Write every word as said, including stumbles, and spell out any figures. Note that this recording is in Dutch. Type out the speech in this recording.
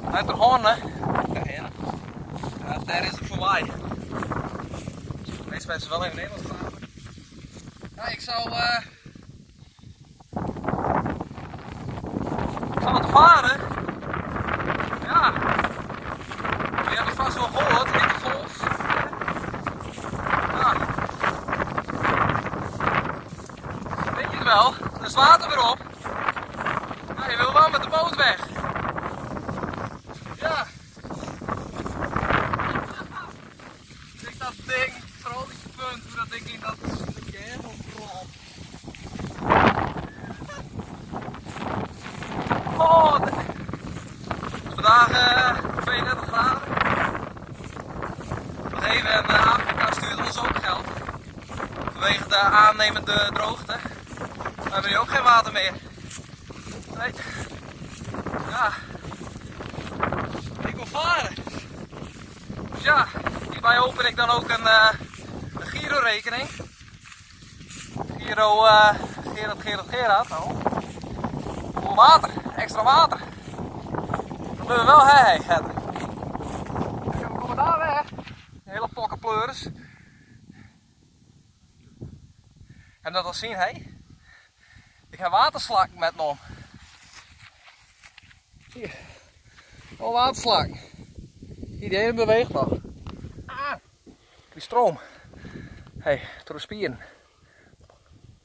Uit de hoorn, hè? Ja, ja, daar is het voorbij. De meeste mensen wel even Nederlands praten. Ja, ik zou... Uh... Ik zou het varen. Ja. Je hebt het vast wel gehoord, in de golf. Ja. Weet je het wel? Er is water weer op. Ja, je wil wel met de boot weg. Ja. Ik dat ding, vooral die punt, hoe dat ding in dat stukje helemaal krop. Oh, het is vandaag uh, tweeëndertig graden. Nog even, en uh, Afrika stuurt ons ook geld. Vanwege de aannemende droogte. We hebben nu ook geen water meer. Nee. Ja. Ik wil varen. Dus ja, hierbij open ik dan ook een, uh, een Giro-rekening. Giro, uh, Gerard, Gerard, Gerard. Nou. Voor water, extra water. Dat willen we wel, hè, hè. Ja, we komen daar weg. Een hele pokken pleuris. Heb je dat al zien, hé? Ik heb waterslak met me om. Hier. Al waterslak. Hier, die hele beweegt nog. Ah. Die stroom. Hé, hey, door de spieren.